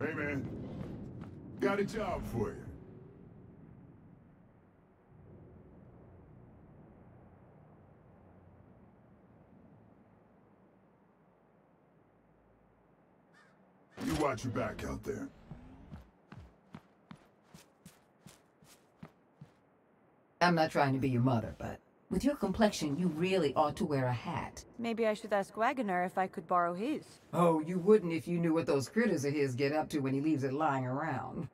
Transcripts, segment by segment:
Hey, man. Got a job for you. You watch your back out there. I'm not trying to be your mother, but with your complexion, you really ought to wear a hat. Maybe I should ask Wagoner if I could borrow his. Oh, you wouldn't if you knew what those critters of his get up to when he leaves it lying around.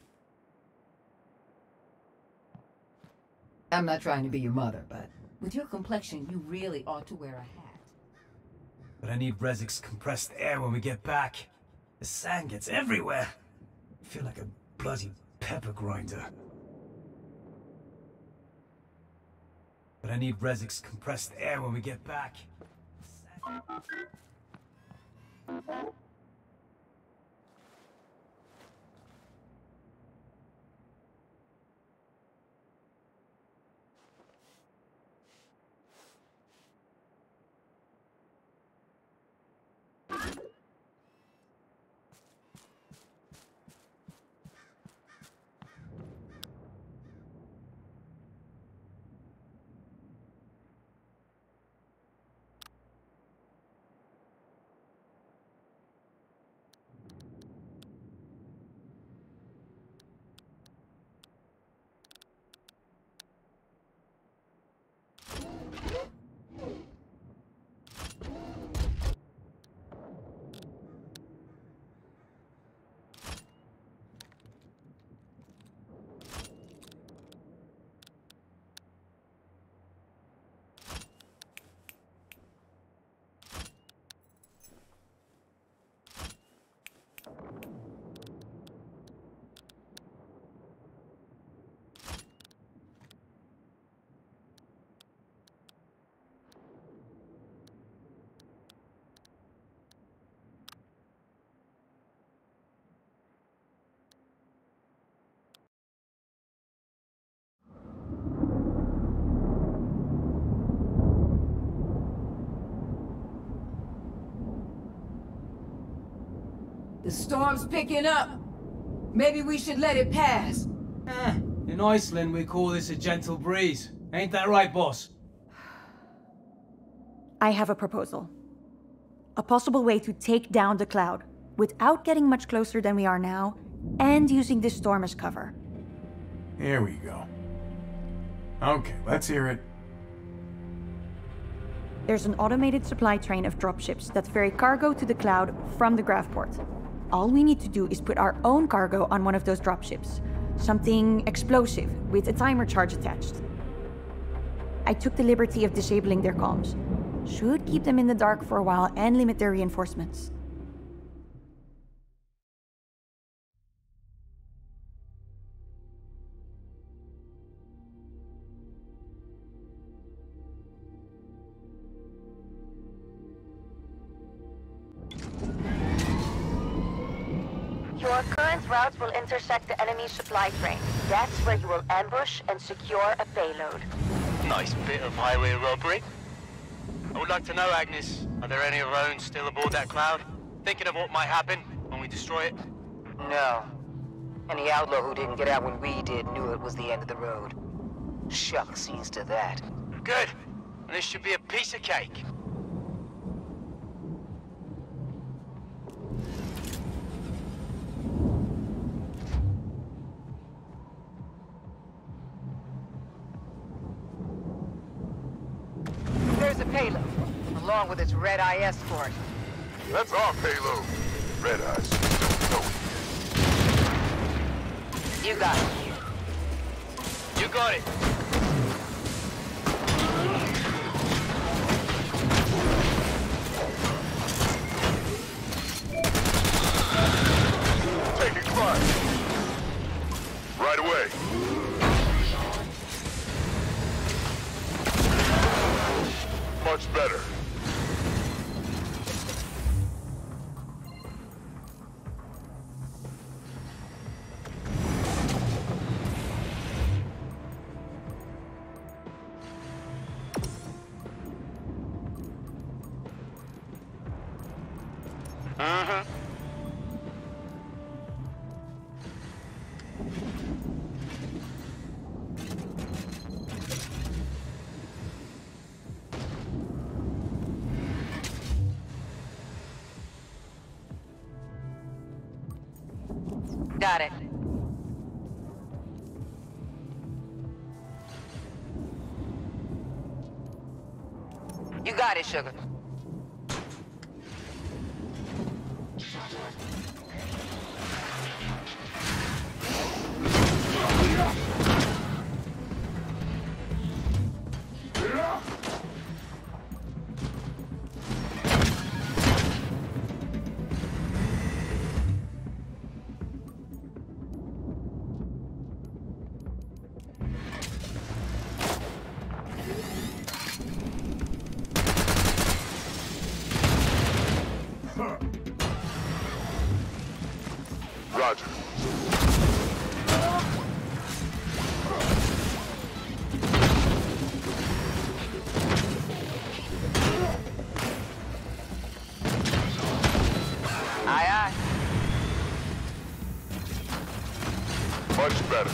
I'm not trying to be your mother, but with your complexion, you really ought to wear a hat. But I need Rezzik's compressed air when we get back. The sand gets everywhere. I feel like a bloody pepper grinder. But I need Rezzik's compressed air when we get back. The storm's picking up. Maybe we should let it pass. In Iceland we call this a gentle breeze. Ain't that right, boss? I have a proposal. A possible way to take down the cloud without getting much closer than we are now, and using this storm as cover. Here we go. Okay, let's hear it. There's an automated supply train of dropships that ferry cargo to the cloud from the Gravport. All we need to do is put our own cargo on one of those dropships. Something explosive with a timer charge attached. I took the liberty of disabling their comms. Should keep them in the dark for a while and limit their reinforcements. Your current routes will intersect the enemy supply train. That's where you will ambush and secure a payload. Nice bit of highway robbery. I would like to know, Agnes, are there any of our own still aboard that cloud? Thinking of what might happen when we destroy it? No. And the outlaw who didn't get out when we did knew it was the end of the road. Shucks sees to that. Good. And this should be a piece of cake. There's a payload, along with its red-eye escort. That's our payload. Red Eyes. No. You got it. You got it. Taking fire. Right away. Much better. Got it. You got it, sugar. Roger. Aye, aye. Much better.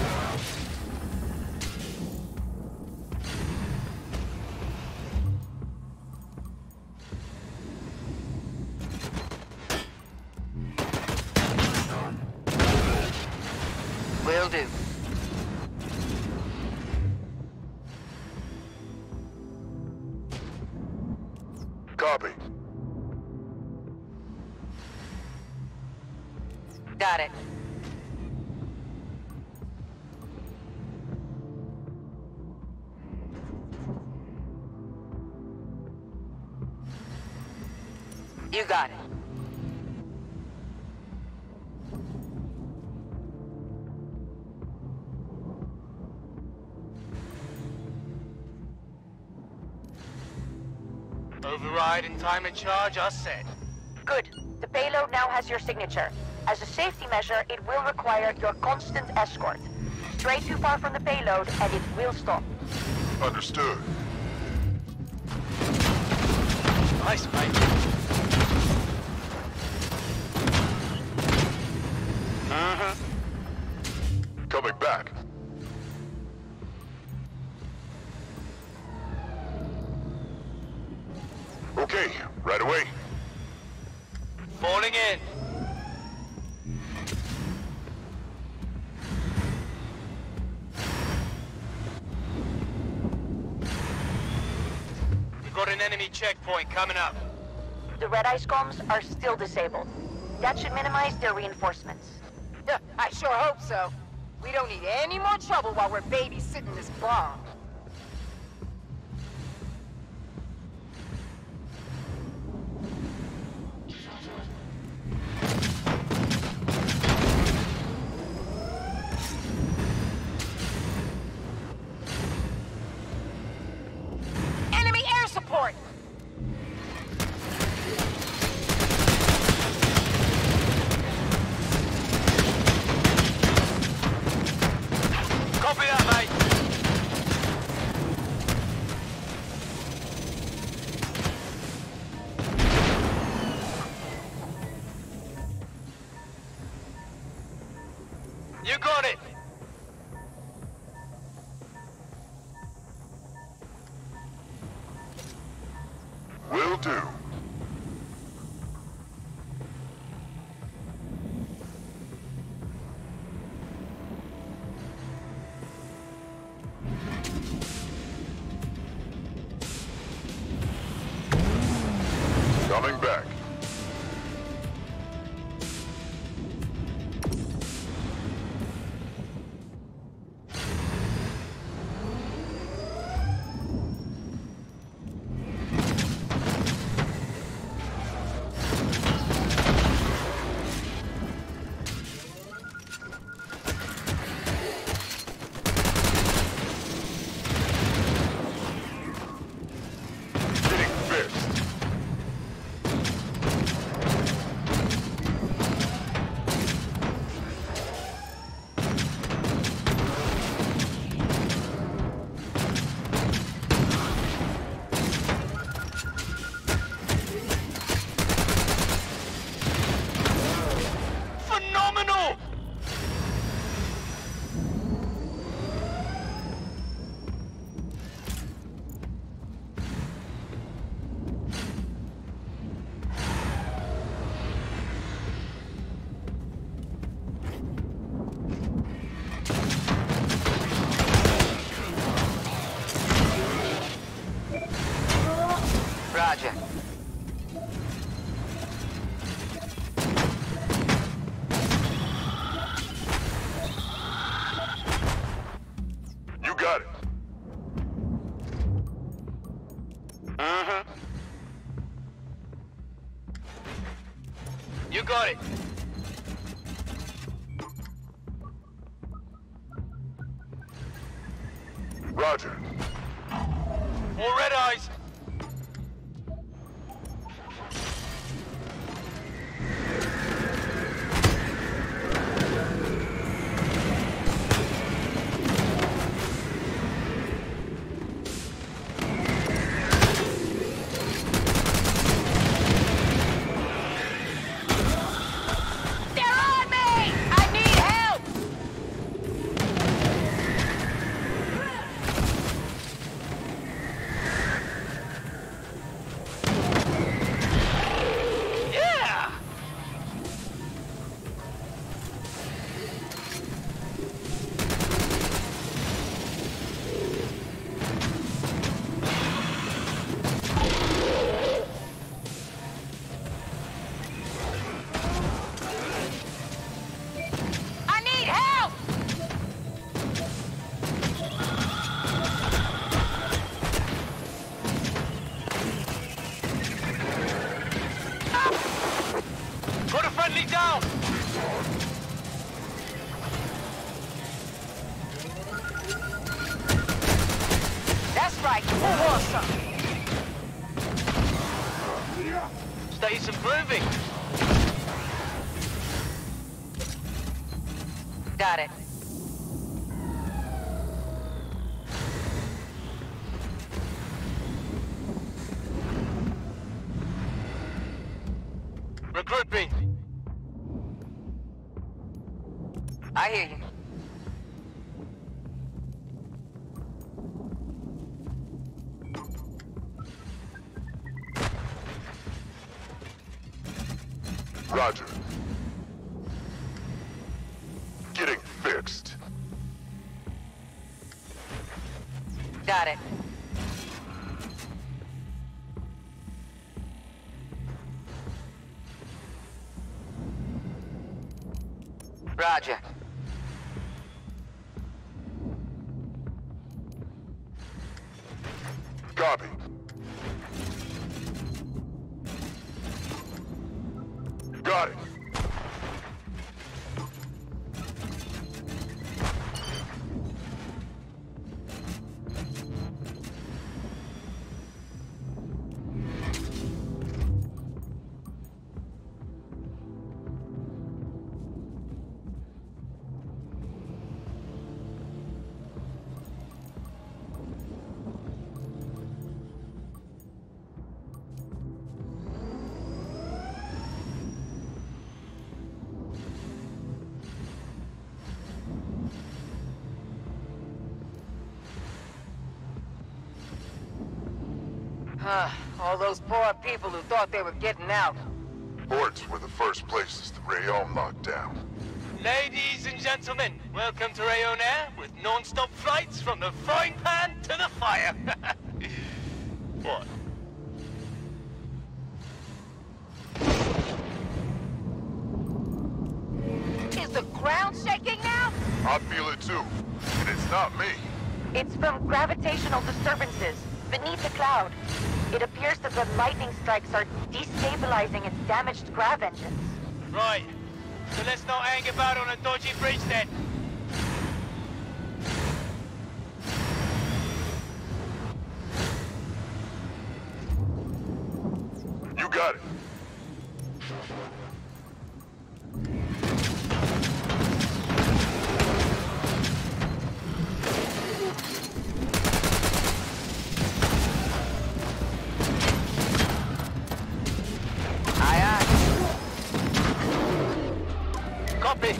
Will do. Copy. Got it. You got it. Override and timer charge are set. Good. The payload now has your signature. As a safety measure, it will require your constant escort. Stray too far from the payload, and it will stop. Understood. Nice, mate. Coming back. Okay, right away. Falling in. We've got an enemy checkpoint coming up. The Red Ice comms are still disabled. That should minimize their reinforcements. I sure hope so. We don't need any more trouble while we're babysitting this bomb. Enemy air support! Copy that, mate. You got it. Will do. Coming back. Getting fixed. Roger. You got it. Mm-hmm. You got it. Roger. All red eyes. They're on me! I need help! Yeah! I need help! Put a friendly down! That's right, who wants some? Status improving. Got it. Regrouping. I hear you. Roger. Getting fixed. Got it. Roger. Copy. Got it. All those poor people who thought they were getting out. Ports were the first places the Rayon locked down. Ladies and gentlemen, welcome to Rayon Air with non-stop flights from the frying pan to the fire. What? Is the ground shaking now? I feel it too. And it's not me. It's from gravitational disturbances beneath the cloud. It appears that the lightning strikes are destabilizing its damaged grav engines. Right. So let's not hang about on a dodgy bridge then. You got it. Copy.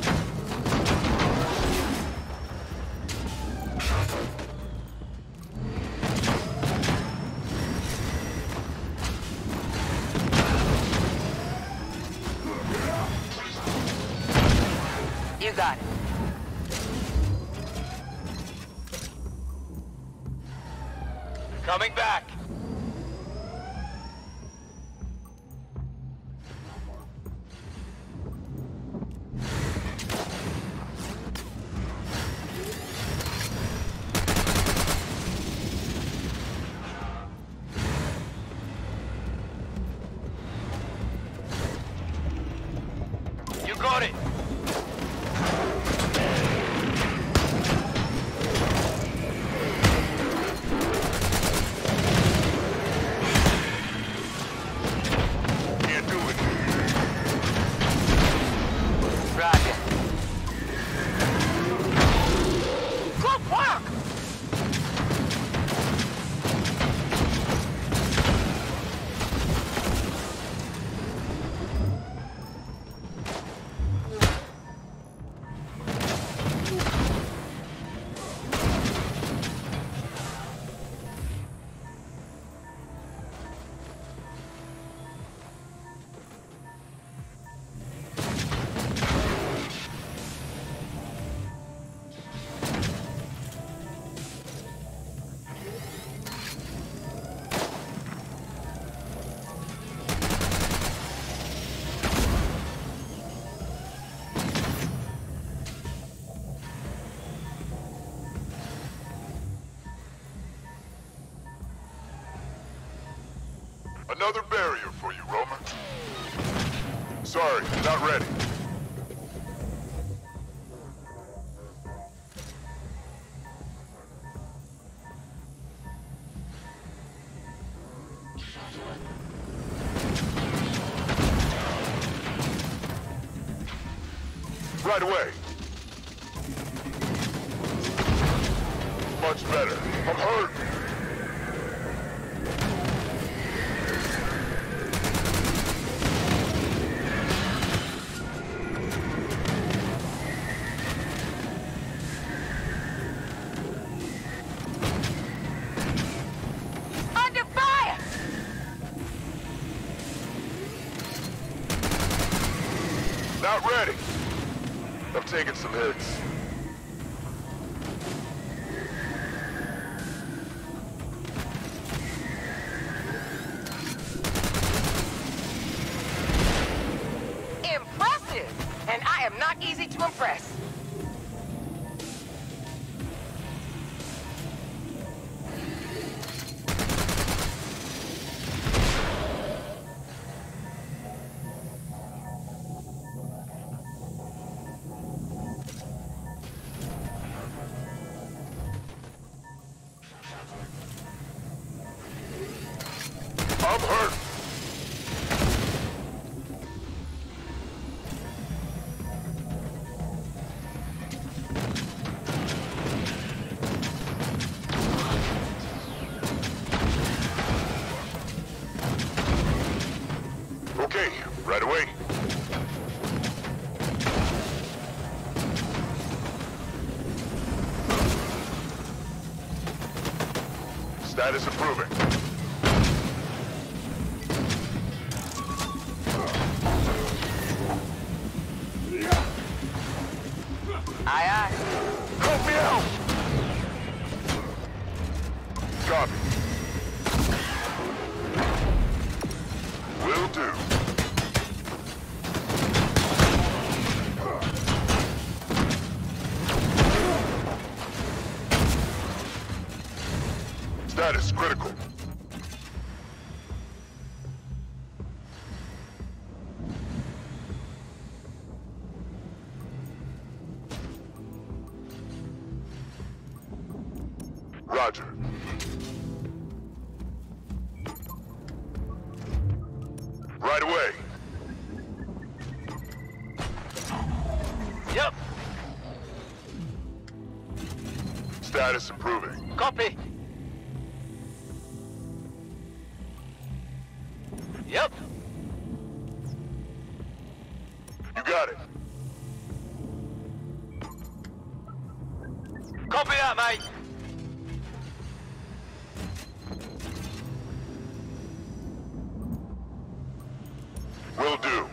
You got it. Coming back. got it. Can't do it. Roger. Good work! Another barrier for you, Roman. Sorry, not ready. Right away. Much better. I'm hurt. Under fire! Not ready. I'm taking some hits. Impressive! And I am not easy to impress. I'm hurt. Okay, right away. Status improving. Aye, aye. Help me out! Copy. Will do. Status critical. Roger. Right away. Yep. Status improving. Copy. Yep. You got it. Copy that, mate. Will do.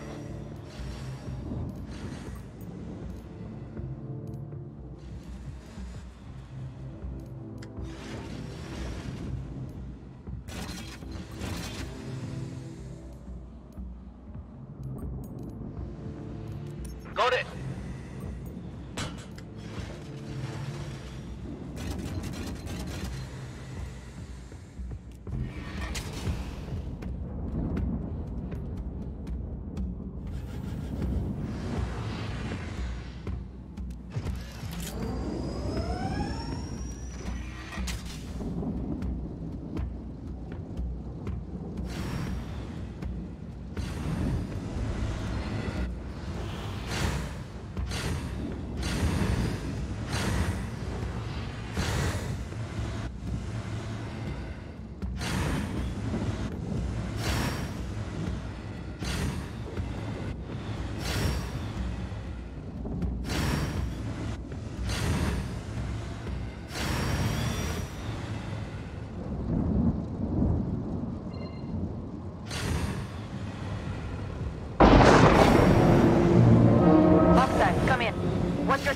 Got it.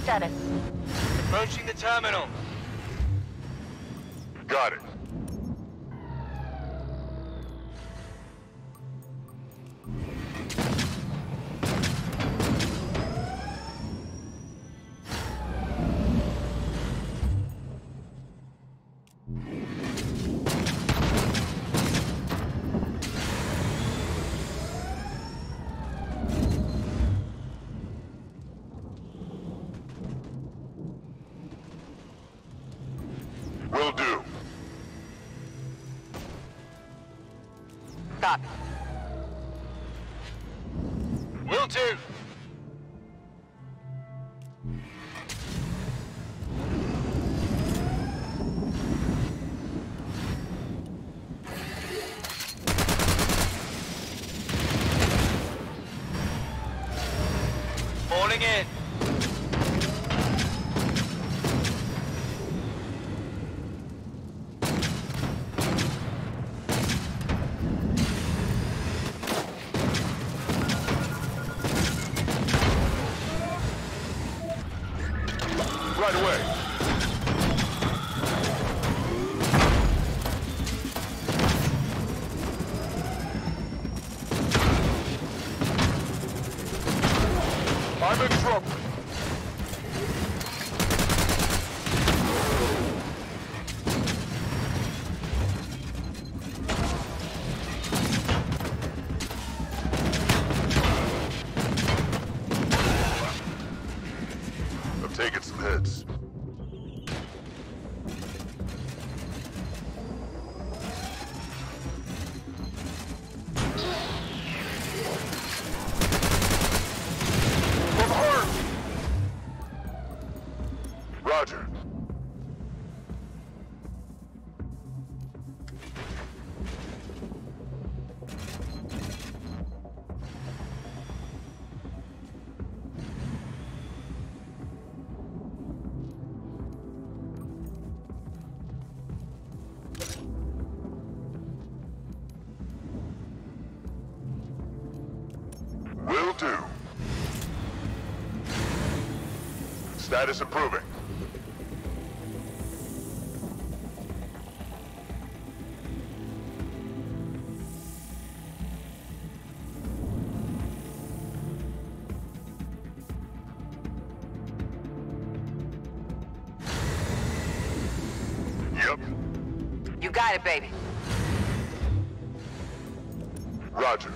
status? Approaching the terminal. Got it. Will do. Copy. Will do. Falling in. Right away. I'm in trouble. I'm taking some hits. Roger. Will do. Status improving. Yep. You got it, baby. Roger.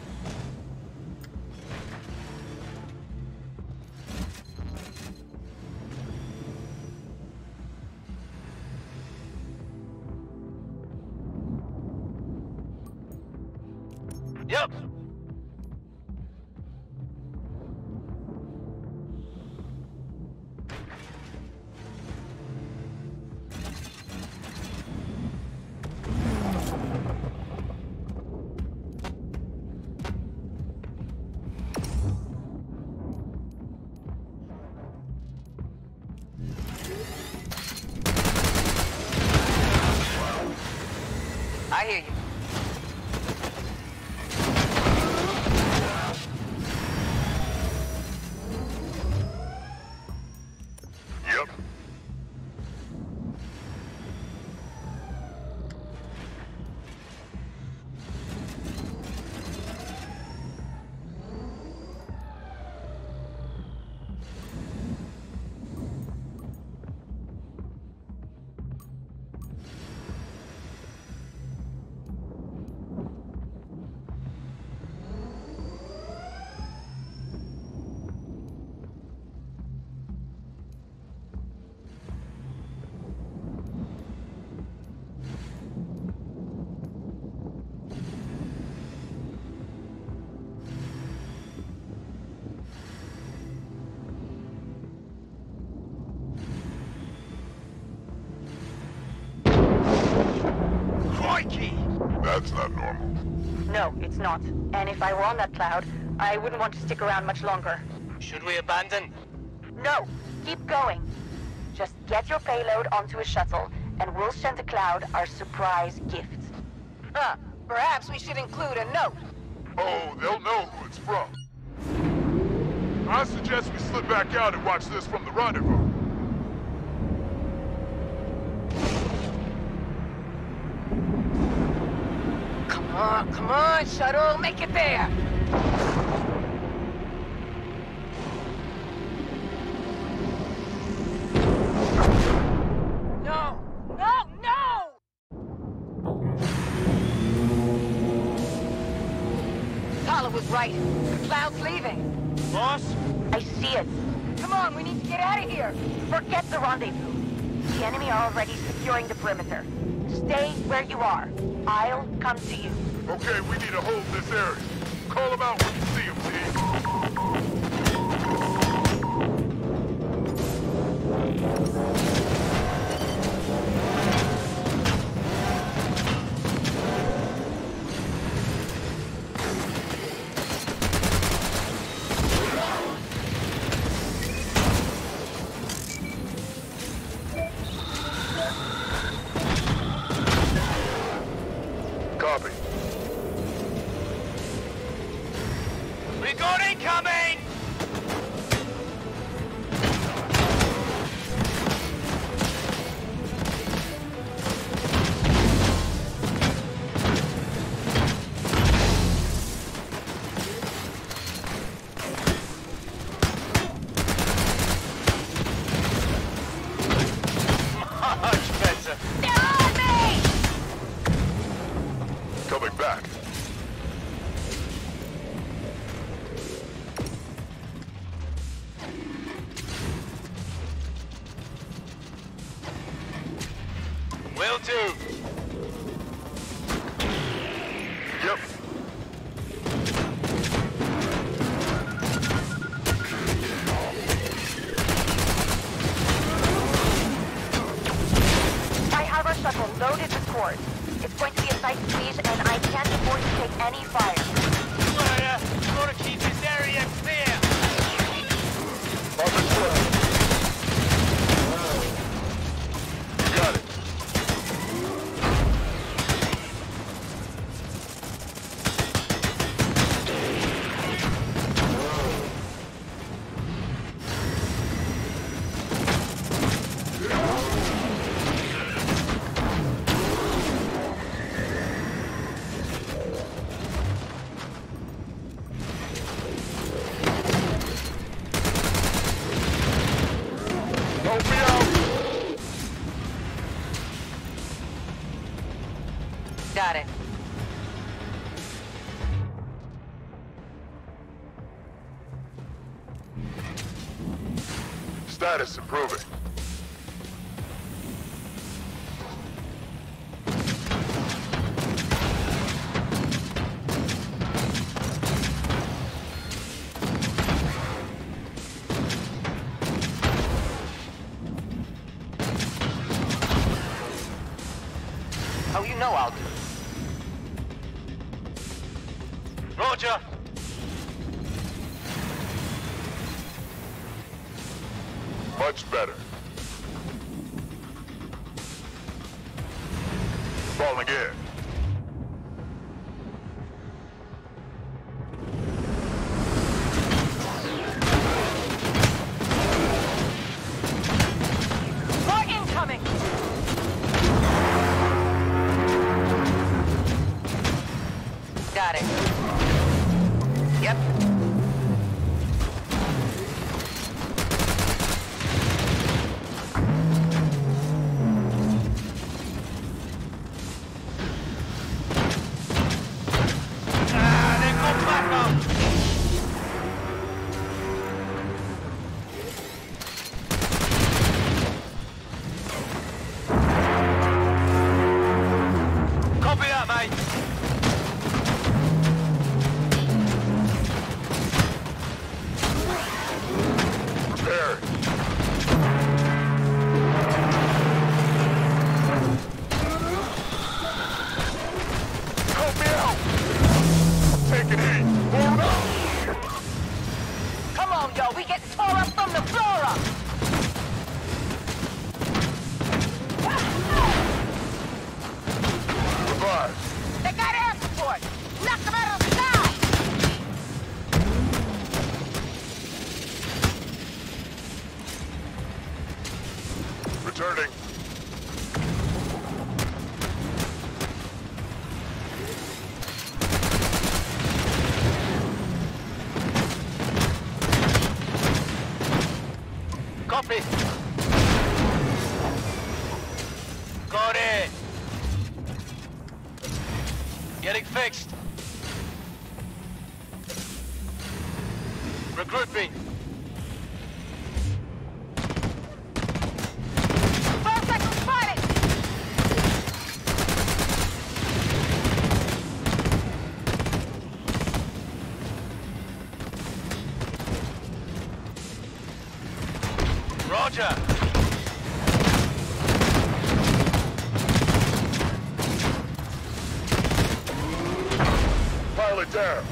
Yep. I hear you. Yep. Crikey! That's not normal. No, it's not. And if I were on that cloud, I wouldn't want to stick around much longer. Should we abandon? No, keep going. Just get your payload onto a shuttle, and we'll send the cloud our surprise gift. Perhaps we should include a note. Oh, they'll know who it's from. I suggest we slip back out and watch this from the rendezvous. Come on, Shuttle, make it there! No! No! No! Tyler was right. The cloud's leaving. Boss? I see it. Come on, we need to get out of here! Forget the rendezvous. The enemy are already securing the perimeter. Stay where you are. I'll come to you. Okay, we need to hold this area. Call them out when you see them, Copy. We got incoming! Much better. They're on me! Coming back. Will do. Yep. I have our shuttle loaded with cores. It's going to be a tight squeeze, and I can't afford to take any fire. Fire! Gotta keep this area clear! On the track. You got it. Help me out. Got it. Status improving. Oh, you know I'll do. Roger! Much better. Falling in. More incoming! Got it. Yep. They've got backup! Copy that, mate! Regrouping. Bicycle spotted! Roger. Pilot down.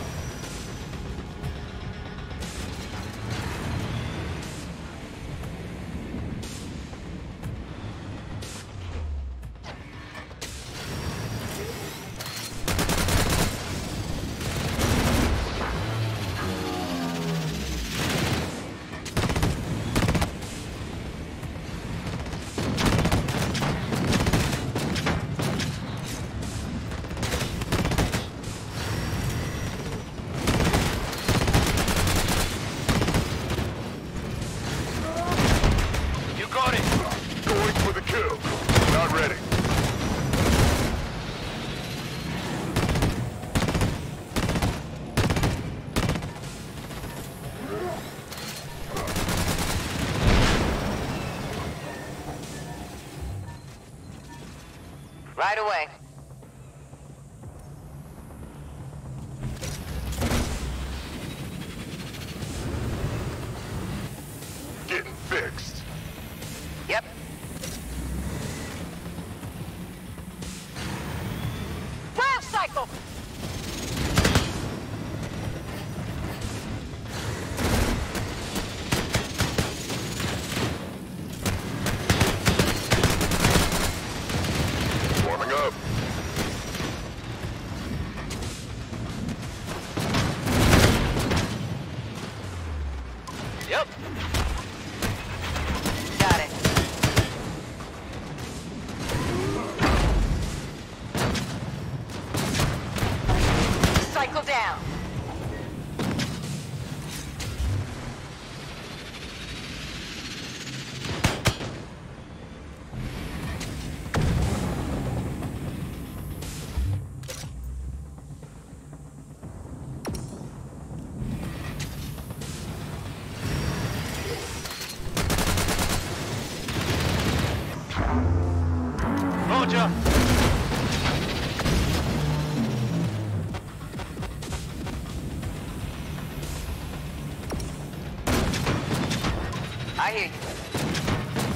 You got it. Going for the kill. Not ready. Right away. Getting fixed. Yep. Ground cycle! Warming up. Yep. Got it. Cycle down. Roger. I hear you.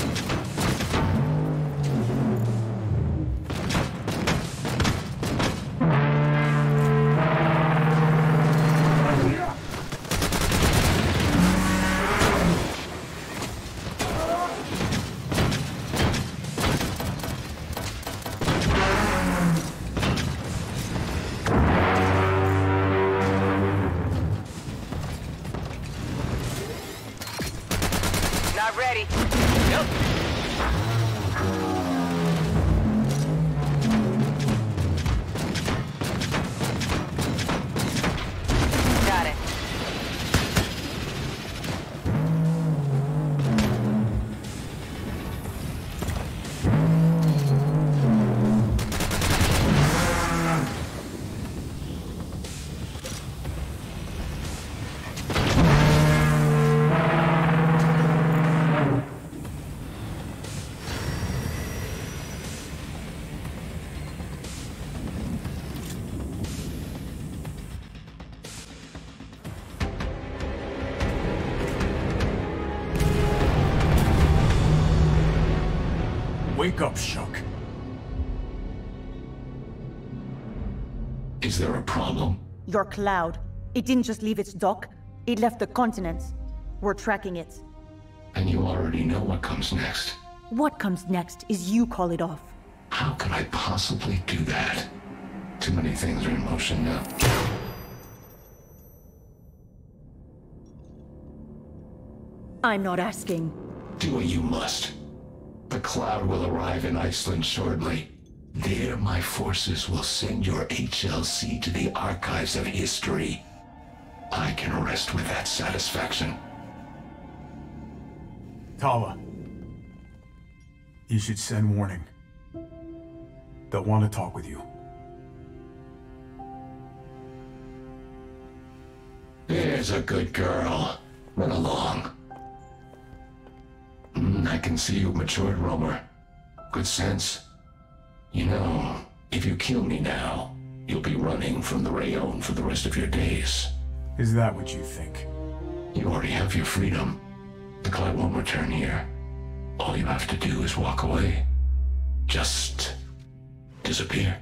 Not ready. Yep. Got it. Wake up, Shuck. Is there a problem? Your cloud. It didn't just leave its dock, it left the continent. We're tracking it. And you already know what comes next. What comes next is you call it off. How could I possibly do that? Too many things are in motion now. I'm not asking. Do what you must. The cloud will arrive in Iceland shortly. There, my forces will send your HLC to the archives of history. I can rest with that satisfaction. Tala. You should send warning. They'll want to talk with you. Yeah. There's a good girl. Run along. I can see you've matured, Romer. Good sense. You know, if you kill me now, you'll be running from the Rayon for the rest of your days. Is that what you think? You already have your freedom. The cloud won't return here. All you have to do is walk away. Just disappear.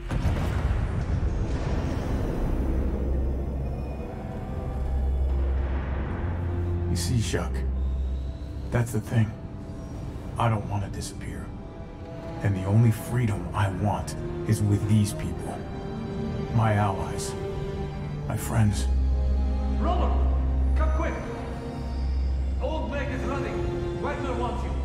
You see, Shuck, that's the thing. I don't want to disappear. And the only freedom I want is with these people. My allies. My friends. Romer! Come quick! Old Meg is running. Wagner wants you.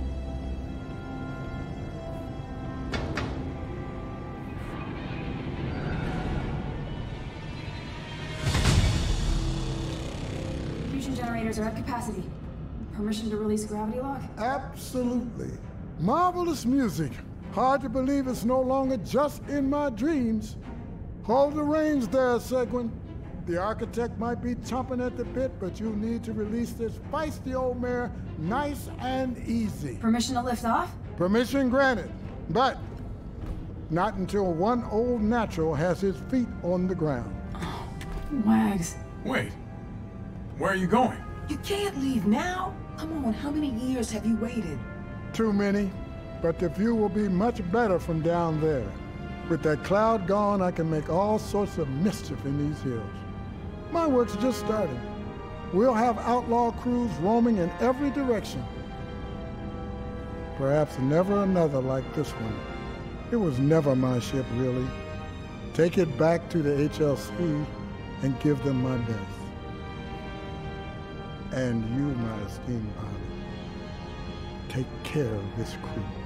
Fusion generators are at capacity. Permission to release gravity lock? Absolutely. Marvelous music. Hard to believe it's no longer just in my dreams. Hold the reins there, Seguin. The architect might be chomping at the bit, but you need to release this feisty old mare nice and easy. Permission to lift off? Permission granted, but not until one old natural has his feet on the ground. Oh, Wags. Wait. Where are you going? You can't leave now. Come on, how many years have you waited? Too many, but the view will be much better from down there. With that cloud gone, I can make all sorts of mischief in these hills. My work's just starting. We'll have outlaw crews roaming in every direction. Perhaps never another like this one. It was never my ship, really. Take it back to the HLC and give them my best. And you, my esteemed pilot, take care of this crew.